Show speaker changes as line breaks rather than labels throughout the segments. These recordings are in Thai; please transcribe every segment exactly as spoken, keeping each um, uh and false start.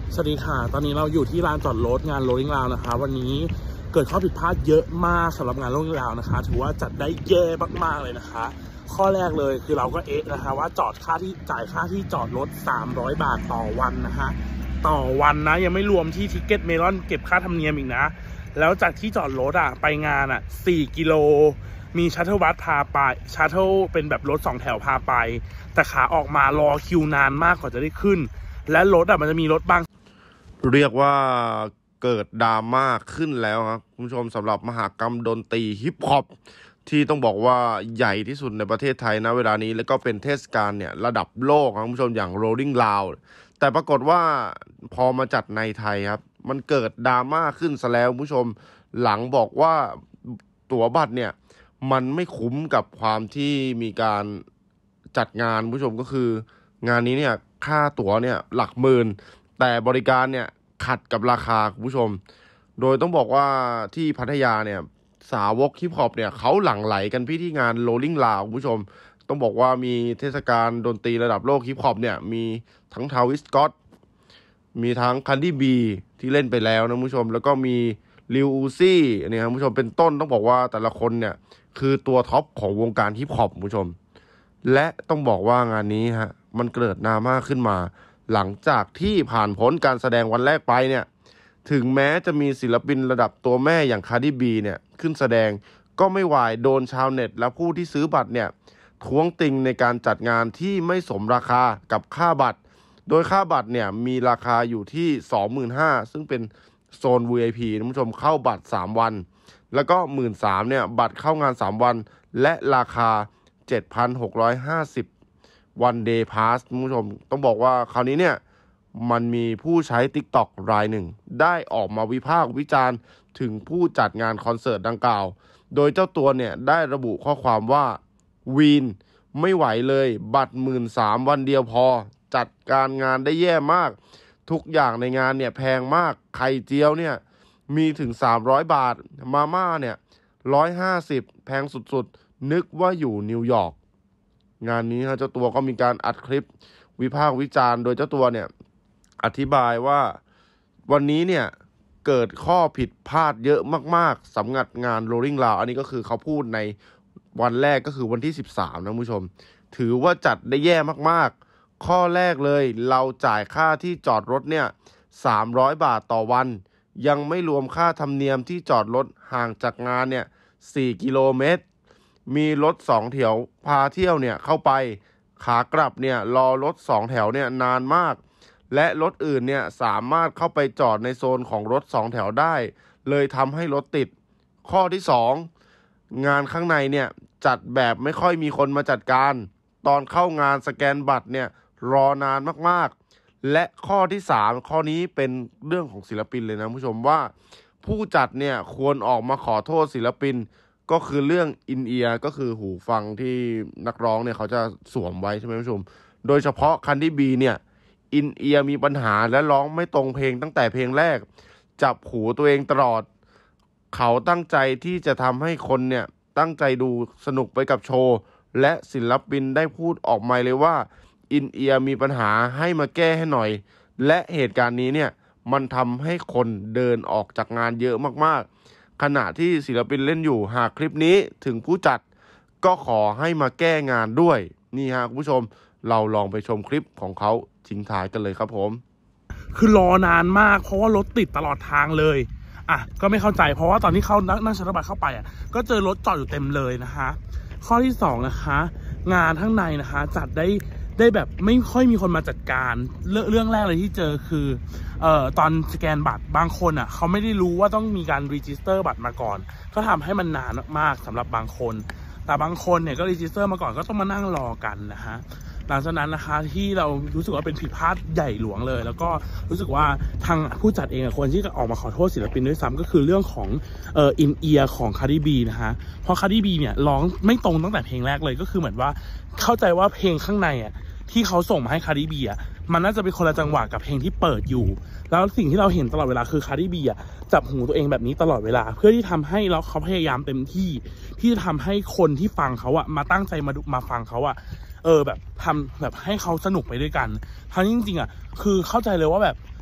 สวัสดีค่ะตอนนี้เราอยู่ที่ลานจอดรถงานโรลลิ่งราวนะคะวันนี้เกิดข้อผิดพลาดเยอะมากสำหรับงานโรลลิ่งราวนะคะถือว่าจัดได้แย่มากๆเลยนะคะข้อแรกเลยคือเราก็เอ๊ะนะคะว่าจอดค่าที่จ่ายค่าที่จอดรถสามร้อยบาทต่อวันนะคะต่อวันนะยังไม่รวมที่ทิกเก็ตเมลอนเก็บค่าธรรมเนียมอีกนะแล้วจากที่จอดรถอ่ะไปงานอ่ะสี่กิโลมีชัตเทิลบัสพาไปชัตเทิลเป็นแบบรถสองแถวพาไปแต่ขาออกมารอคิวนานมากกว่าจะได้ขึ้นและรถอ่ะมันจะมีรถบาง
เรียกว่าเกิดดราม่าขึ้นแล้วครับคุณผู้ชมสำหรับมหกรรมดนตรีฮิปฮอปที่ต้องบอกว่าใหญ่ที่สุดในประเทศไทยนะเวลานี้แล้วก็เป็นเทศกาลเนี่ยระดับโลกครับคุณผู้ชมอย่าง Rolling Loud แต่ปรากฏว่าพอมาจัดในไทยครับมันเกิดดราม่าขึ้นซะแล้วคุณผู้ชมหลังบอกว่าตั๋วบัตรเนี่ยมันไม่คุ้มกับความที่มีการจัดงานคุณผู้ชมก็คืองานนี้เนี่ยค่าตั๋วเนี่ยหลักหมื่นแต่บริการเนี่ยขัดกับราคาคุณผู้ชมโดยต้องบอกว่าที่พัทยาเนี่ยสาวกฮิปฮอปเนี่ยเขาหลั่งไหลกันพี่ที่งาน Rolling Loud คุณผู้ชมต้องบอกว่ามีเทศกาลดนตรีระดับโลกฮิปฮอปเนี่ยมีทั้งทาวิสก็อตมีทั้งคันดี้บีที่เล่นไปแล้วนะคุณผู้ชมแล้วก็มีลิวอูซี่เนี่ยคุณผู้ชมเป็นต้นต้องบอกว่าแต่ละคนเนี่ยคือตัวท็อปของวงการฮิปฮอปคุณผู้ชมและต้องบอกว่างานนี้ฮะมันเกิดดราม่าขึ้นมาหลังจากที่ผ่านพ้นการแสดงวันแรกไปเนี่ยถึงแม้จะมีศิลปินระดับตัวแม่อย่างคาร์ดิบีเนี่ยขึ้นแสดงก็ไม่ไหวโดนชาวเน็ตและผู้ที่ซื้อบัตรเนี่ยท้วงติงในการจัดงานที่ไม่สมราคากับค่าบัตรโดยค่าบัตรเนี่ยมีราคาอยู่ที่ สองหมื่นห้าพัน ซึ่งเป็นโซน วี ไอ พี ท่านผู้ชมเข้าบัตรสามวันแล้วก็ หนึ่งหมื่นสามพัน เนี่ยบัตรเข้างานสามวันและราคา เจ็ดพันหกร้อยห้าสิบOne Day Pass คุณผู้ชมต้องบอกว่าคราวนี้เนี่ยมันมีผู้ใช้ TikTok รายหนึ่งได้ออกมาวิพากษ์วิจารณ์ถึงผู้จัดงานคอนเสิร์ตดังกล่าวโดยเจ้าตัวเนี่ยได้ระบุข้อความว่าวีนไม่ไหวเลยบัตร หนึ่งหมื่นสามพัน วันเดียวพอจัดการงานได้แย่มากทุกอย่างในงานเนี่ยแพงมากไข่เจียวเนี่ยมีถึงสามร้อยบาทมาม่าเนี่ยหนึ่งร้อยห้าสิบแพงสุดๆนึกว่าอยู่นิวยอร์กงานนี้เจ้าตัวก็มีการอัดคลิปวิพากษ์วิจารณ์โดยเจ้าตัวเนี่ยอธิบายว่าวันนี้เนี่ยเกิดข้อผิดพลาดเยอะมากๆสำหรับงาน Rolling Loud อันนี้ก็คือเขาพูดในวันแรกก็คือวันที่สิบสามนะคุณผู้ชมถือว่าจัดได้แย่มากๆข้อแรกเลยเราจ่ายค่าที่จอดรถเนี่ยสามร้อยบาทต่อวันยังไม่รวมค่าธรรมเนียมที่จอดรถห่างจากงานเนี่ยสี่กิโลเมตรมีรถสองแถวพาเที่ยวเนี่ยเข้าไปขากลับเนี่ยรอรถสองแถวเนี่ยนานมากและรถอื่นเนี่ยสามารถเข้าไปจอดในโซนของรถสองแถวได้เลยทำให้รถติดข้อที่สองงานข้างในเนี่ยจัดแบบไม่ค่อยมีคนมาจัดการตอนเข้างานสแกนบัตรเนี่ยรอนานมากๆและข้อที่สามข้อนี้เป็นเรื่องของศิลปินเลยนะผู้ชมว่าผู้จัดเนี่ยควรออกมาขอโทษศิลปินก็คือเรื่องอินเอียร์ก็คือหูฟังที่นักร้องเนี่ยเขาจะสวมไว้ใช่ไหมผู้ชมโดยเฉพาะคันดี้บีเนี่ยอินเอียร์มีปัญหาและร้องไม่ตรงเพลงตั้งแต่เพลงแรกจับหูตัวเองตลอดเขาตั้งใจที่จะทำให้คนเนี่ยตั้งใจดูสนุกไปกับโชว์และศิลปินได้พูดออกมาเลยว่าอินเอียร์มีปัญหาให้มาแก้ให้หน่อยและเหตุการณ์นี้เนี่ยมันทำให้คนเดินออกจากงานเยอะมากๆขณะที่ศิลปินเล่นอยู่หากคลิปนี้ถึงผู้จัดก็ขอให้มาแก้งานด้วยนี่ฮะคุณผู้ชมเราลองไปชมคลิปของเขาทิ้งท้ายกันเลยครับผม
คือรอนานมากเพราะว่ารถติดตลอดทางเลยอ่ะก็ไม่เข้าใจเพราะว่าตอนที่เขานั่งชัตเตอร์บัสเข้าไปอ่ะก็เจอรถจอดอยู่เต็มเลยนะคะข้อที่สองนะคะงานข้างในนะคะจัดได้ได้แบบไม่ค่อยมีคนมาจัดการเรื่องเรื่องแรกเลยที่เจอคือเอ่อตอนสแกนบัตรบางคนอ่ะเขาไม่ได้รู้ว่าต้องมีการรีจิสเตอร์บัตรมาก่อนก็ทำให้มันนานมากสำหรับบางคนแต่บางคนเนี่ยก็รีจิสเตอร์มาก่อนก็ต้องมานั่งรอกันนะฮะหลังจากนั้นนะคะที่เรารู้สึกว่าเป็นผิดพลาดใหญ่หลวงเลยแล้วก็รู้สึกว่าทางผู้จัดเองควรที่จะออกมาขอโทษศิลปินด้วยซ้ำก็คือเรื่องของเอ่ออินเอียร์ของคาร์ดิบีนะฮะเพราะคาร์ดิบีเนี่ยร้องไม่ตรงตั้งแต่เพลงแรกเลยก็คือเหมือนว่าเข้าใจว่าเพลงข้างในอ่ะที่เขาส่งมาให้คาร์ดิบีอ่ะมันน่าจะเป็นคนละจังหวะกับเพลงที่เปิดอยู่แล้วสิ่งที่เราเห็นตลอดเวลาคือคาร์ดิบีอ่ะจับหูตัวเองแบบนี้ตลอดเวลาเพื่อที่ทำให้เราเขาพยายามเต็มที่ที่จะทำให้คนที่ฟังเขาอ่ะมาตั้งใจมาดูมาฟังเขาอ่ะเออแบบทำแบบให้เขาสนุกไปด้วยกันทั้งจริงๆอ่ะคือเข้าใจเลยว่าแบบ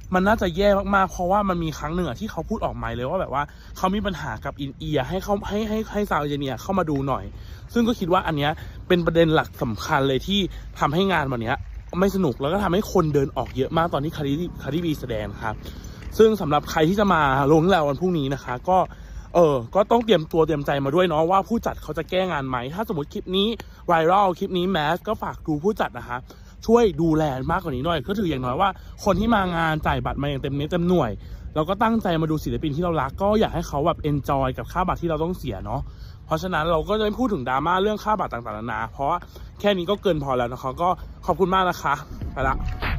มันน่าจะแย่มากๆเพราะว่ามันมีครั้งหนึ่งที่เขาพูดออกมาเลยว่าแบบว่าเขามีปัญหากับอินเอียให้เขาให้ให้ให้ซาวเอนจิเนียร์เข้ามาดูหน่อยซึ่งก็คิดว่าอันเนี้ยเป็นประเด็นหลักสำคัญเลยที่ทำให้งานวันนี้ไม่สนุกแล้วก็ทำให้คนเดินออกเยอะมากตอนที่คาริคาริบีแสดงครับซึ่งสำหรับใครที่จะมาลงแล้ววันพรุ่งนี้นะคะก็เออก็ต้องเตรียมตัวเตรียมใจมาด้วยเนาะว่าผู้จัดเขาจะแก้งานไหมถ้าสมมติคลิปนี้ไวรัลคลิปนี้แมสก็ฝากดูผู้จัดนะคะช่วยดูแลมากกว่านี้หน่อยก็ถืออย่างน้อยว่าคนที่มางานจ่ายบัตรมาอย่างเต็มเม็ดเต็มหน่วยเราก็ตั้งใจมาดูศิลปินที่เรารักก็อยากให้เขาแบบเอนจอยกับค่าบัตรที่เราต้องเสียเนาะเพราะฉะนั้นเราก็จะไม่พูดถึงดราม่าเรื่องค่าบัตรต่างๆนานาเพราะแค่นี้ก็เกินพอแล้วนะคะก็ขอบคุณมากนะคะไปละ